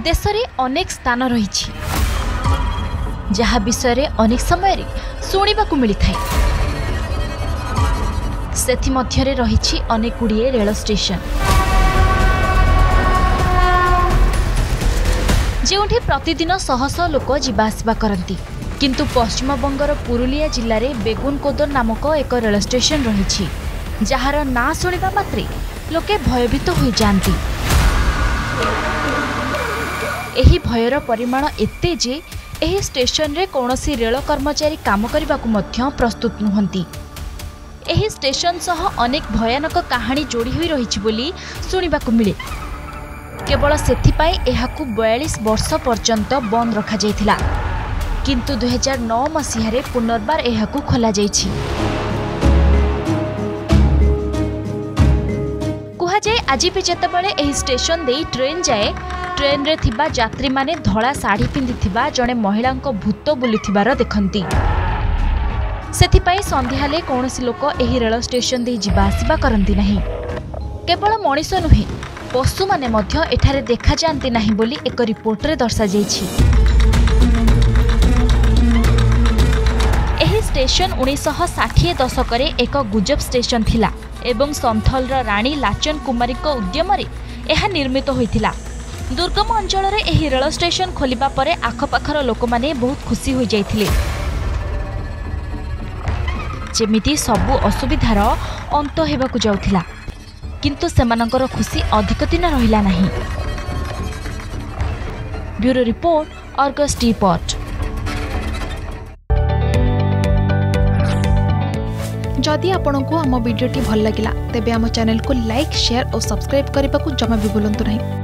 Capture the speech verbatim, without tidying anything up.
देश में अनेक स्थान रही जहा विषय रे अनेक समय शुणा मिली था। सेथि मध्यरे रही अनेक गुड़िए रेल स्टेशन जेउठी प्रतिदिन शह शह लोक जीवाआसवा करती, किंतु पश्चिम बंगर पुरुलिया जिले में बेगुनकोदर नामक एक रेल स्टेशन रही जार ना शुणा मात्रे लोके भयभीत हो जाती। एही भयर परिमाण एते जे एही स्टेशन रे कौनसी रेल कर्मचारी काम करने को प्रस्तुत नुहंती। एही स्टेशन सह अनेक भयानक कहानी जोड़ी हुई रही बोली शुणा मिले। केवल सेथिपाई एहाकु बयालीस वर्ष पर्यंत बंद रखा जायथिला, किंतु दुई हजार नौ मसीह पुनर्बार एहाकु खोला जायछि। कुहा जाए आज भी जेतेबेले एही स्टेशन दे ट्रेन जाए, ट्रेन रे थिबा यात्री माने धड़ा साड़ी पिंधिथिबा जणे महिला भूत बुलिथिबार देखंती। सेथिपाई संध्याले कौनसी लोक एही रेल स्टेशन दे जिबा आसिबा करंती नहीं। केवल मनीष नुहे पशु माने मध्य एठारे देखा जाती नहीं बोली एक रिपोर्ट रे दर्शा जायछि। एही स्टेशन उन्नीस सौ साठ दशक एक गुजब स्टेशन थिला एवं संथल राणी लाचन कुमारी उद्यम यह निर्मित होइथिला। दुर्गम अंचल रे एही रेल स्टेशन खोलिबा परे आखपाखर लोक माने बहुत खुशी हो जाइथिले, जेमिति सबु असुविधार अंत हेबाकु जाउथिला, किंतु सेमानकर खुशी अधिक दिन रहिला नहीं। ब्यूरो रिपोर्ट, अर्गस टीपॉट। जदि आपंक आम भिडी भल लगा तेब आम चैनल को लाइक, शेयर और सब्सक्राइब करने को जमा भी भूलु नहीं।